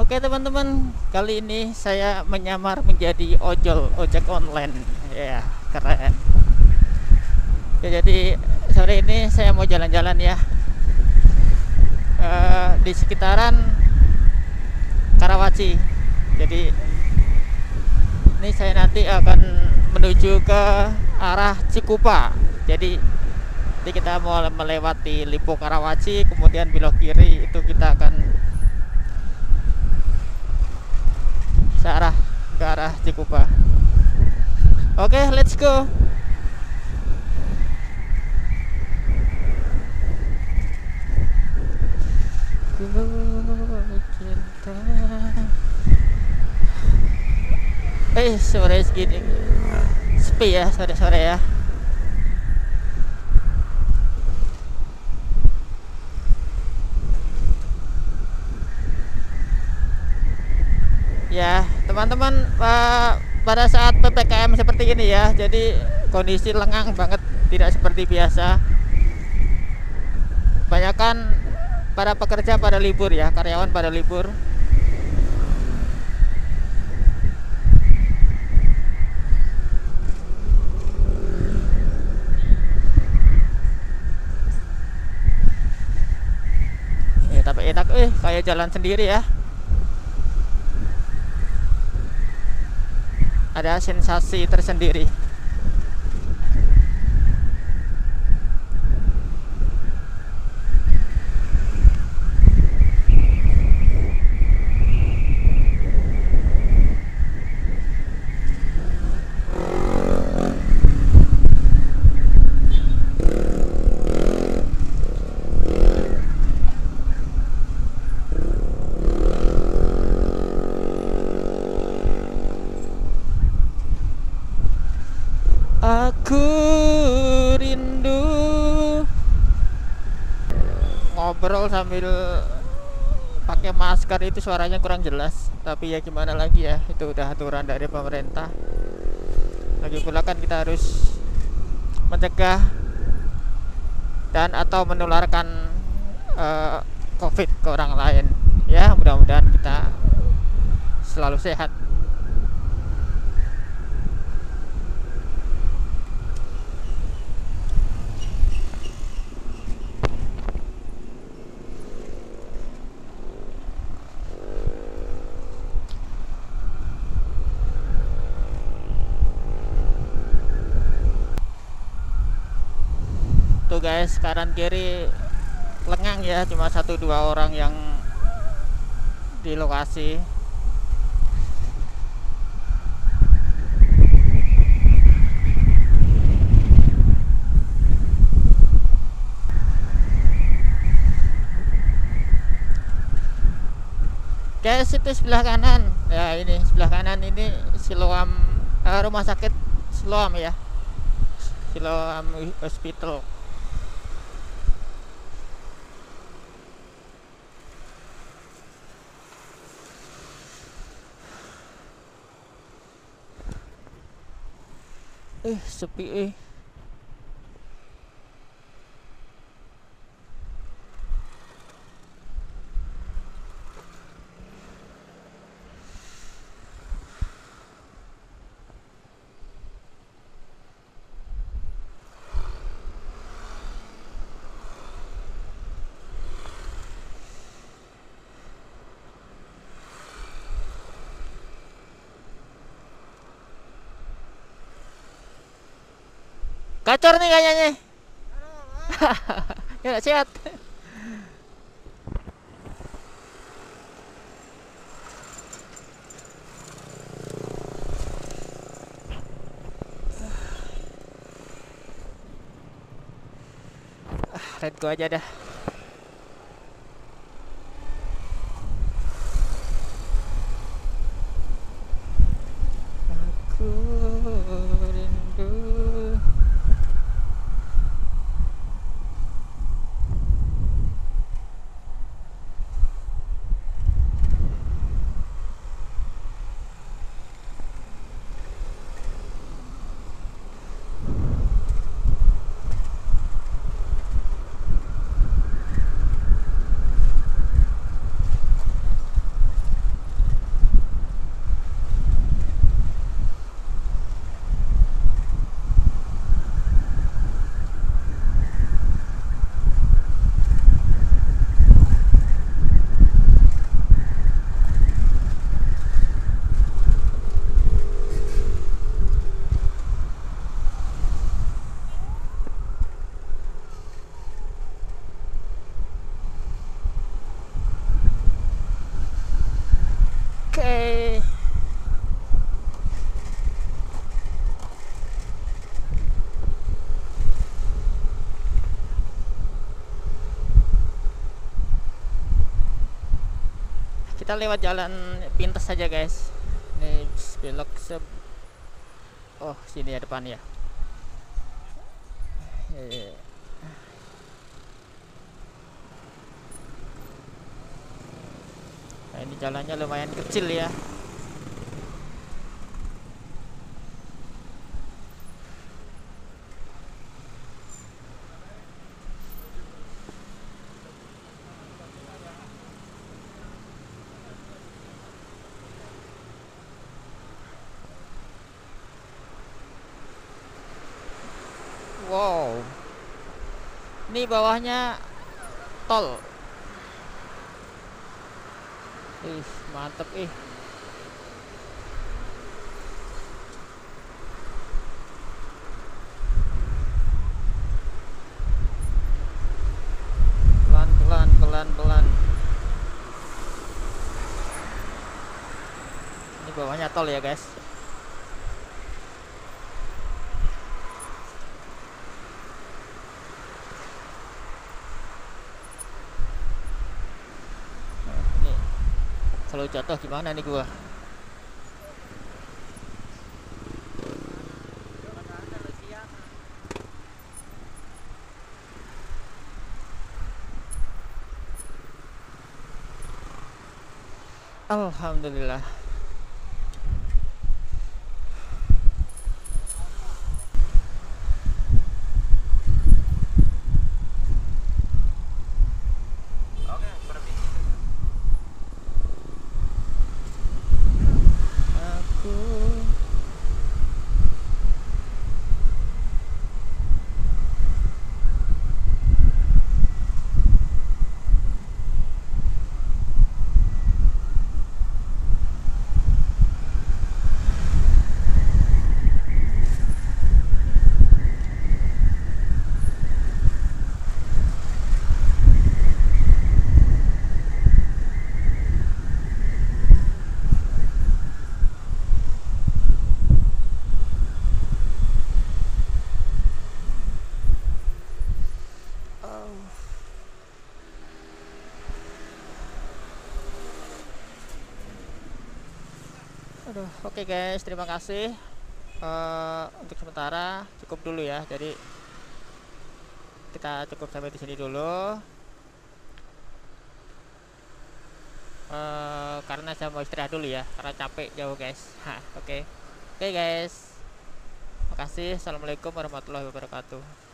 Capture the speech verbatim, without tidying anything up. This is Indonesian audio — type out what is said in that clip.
Oke teman-teman, kali ini saya menyamar menjadi ojol, ojek online. Ya, keren. Ya, jadi sore ini saya mau jalan-jalan ya, eh, di sekitaran Karawaci. Jadi ini saya nanti akan menuju ke arah Cikupa. Jadi, jadi kita mau melewati Lipo Karawaci, kemudian belok kiri itu kita akan searah ke arah Cikupa. Oke, okay, let's go. Cinta. Eh, sore segini sepi ya, sore-sore ya. Ya, teman-teman, uh, pada saat P P K M seperti ini ya, jadi kondisi lengang banget, tidak seperti biasa. Kebanyakan para pekerja pada libur ya, karyawan pada libur. Ya, tapi enak eh kayak jalan sendiri ya. Ada sensasi tersendiri. Aku rindu. Ngobrol sambil pakai masker itu suaranya kurang jelas, tapi ya gimana lagi ya, itu udah aturan dari pemerintah. Lagi pula kan kita harus mencegah dan atau menularkan uh, COVID ke orang lain. Ya, mudah-mudahan kita selalu sehat. Tuh guys, kanan kiri lengang ya, cuma satu dua orang yang di lokasi. Guys, itu sebelah kanan ya, ini sebelah kanan ini Siloam, eh, rumah sakit Siloam ya, Siloam Hospital. Eh, sepi eh. Gacor nih kayaknya. Ya, sehat. Ah, red go aja dah. Aku rindu. Kita lewat jalan pintas saja guys. Ini belok se oh sini ya depan ya. Eh, Nah, ini jalannya lumayan kecil ya. Wow, ini bawahnya tol. Ih, mantep ih. Pelan pelan pelan pelan. Ini bawahnya tol ya guys. Nah, ini selalu jatuh gimana nih gua? Alhamdulillah. Aku Aduh, oke guys, terima kasih. Eh, untuk sementara cukup dulu ya. Jadi kita cukup sampai di sini dulu. Eh, karena saya mau istirahat dulu ya, karena capek jauh guys. Hah, oke, oke guys. Makasih. Assalamualaikum warahmatullahi wabarakatuh.